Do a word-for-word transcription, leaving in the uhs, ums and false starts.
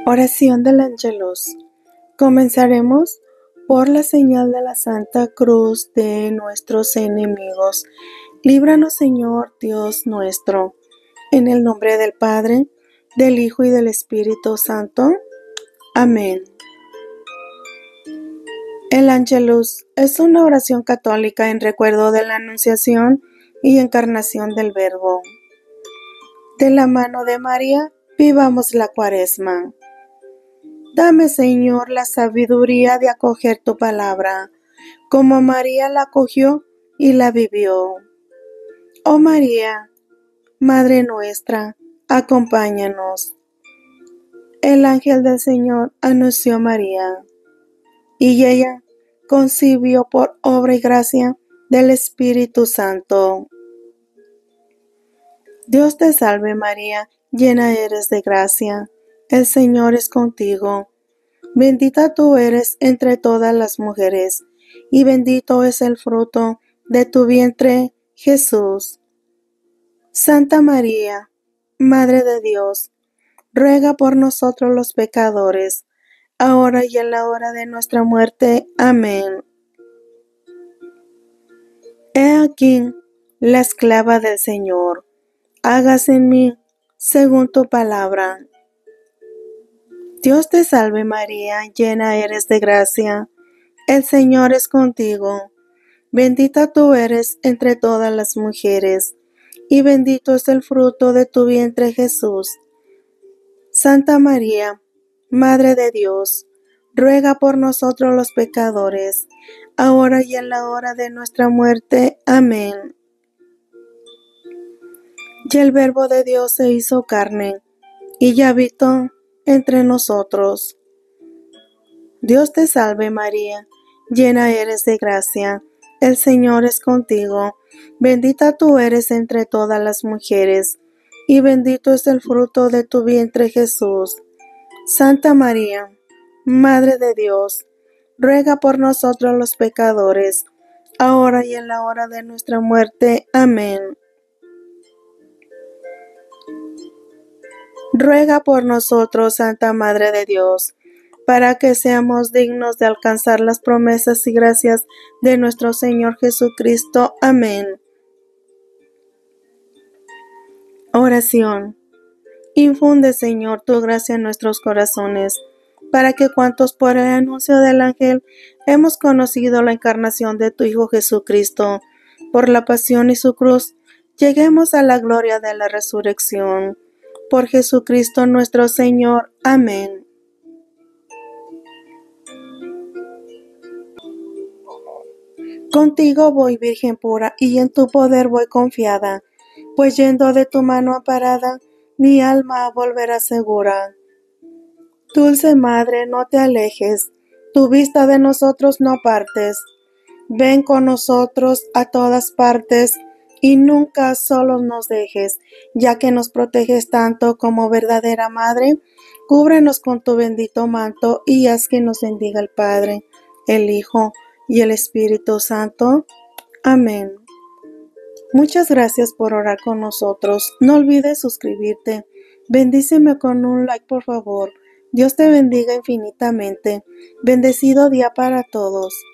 Oración del Ángelus. Comenzaremos por la señal de la Santa Cruz de nuestros enemigos. Líbranos, Señor Dios nuestro, en el nombre del Padre, del Hijo y del Espíritu Santo. Amén. El Ángelus es una oración católica en recuerdo de la Anunciación y Encarnación del Verbo. De la mano de María, vivamos la Cuaresma. Dame, Señor, la sabiduría de acoger tu palabra, como María la acogió y la vivió. Oh María, Madre nuestra, acompáñanos. El ángel del Señor anunció a María, y ella concibió por obra y gracia del Espíritu Santo. Dios te salve María, llena eres de gracia, el Señor es contigo. Bendita tú eres entre todas las mujeres, y bendito es el fruto de tu vientre, Jesús. Santa María, Madre de Dios, ruega por nosotros los pecadores, ahora y en la hora de nuestra muerte. Amén. He aquí la esclava del Señor, hágase en mí según tu palabra. Dios te salve María, llena eres de gracia, el Señor es contigo. Bendita tú eres entre todas las mujeres, y bendito es el fruto de tu vientre Jesús. Santa María, Madre de Dios, ruega por nosotros los pecadores, ahora y en la hora de nuestra muerte. Amén. Y el Verbo de Dios se hizo carne, y ya habitó entre nosotros. Dios te salve María, llena eres de gracia, el Señor es contigo. Bendita tú eres entre todas las mujeres, y bendito es el fruto de tu vientre Jesús. Santa María, Madre de Dios, ruega por nosotros los pecadores, ahora y en la hora de nuestra muerte. Amén. Ruega por nosotros, Santa Madre de Dios, para que seamos dignos de alcanzar las promesas y gracias de nuestro Señor Jesucristo. Amén. Oración. Infunde, Señor, tu gracia en nuestros corazones, para que cuantos por el anuncio del ángel hemos conocido la encarnación de tu Hijo Jesucristo, por la pasión y su cruz, lleguemos a la gloria de la resurrección. Por Jesucristo nuestro Señor. Amén. Contigo voy, Virgen pura, y en tu poder voy confiada, pues yendo de tu mano amparada, mi alma volverá segura. Dulce Madre, no te alejes, tu vista de nosotros no partes. Ven con nosotros a todas partes, y nunca solos nos dejes, ya que nos proteges tanto como verdadera Madre. Cúbrenos con tu bendito manto, y haz que nos bendiga el Padre, el Hijo y el Espíritu Santo. Amén. Muchas gracias por orar con nosotros. No olvides suscribirte. Bendíceme con un like, por favor. Dios te bendiga infinitamente. Bendecido día para todos.